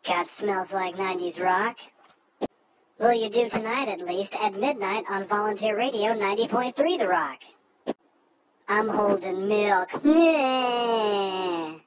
Got smells like 90s rock. Will you do tonight at least at midnight on Volunteer Radio 90.3 The Rock? I'm holding milk. Yeah.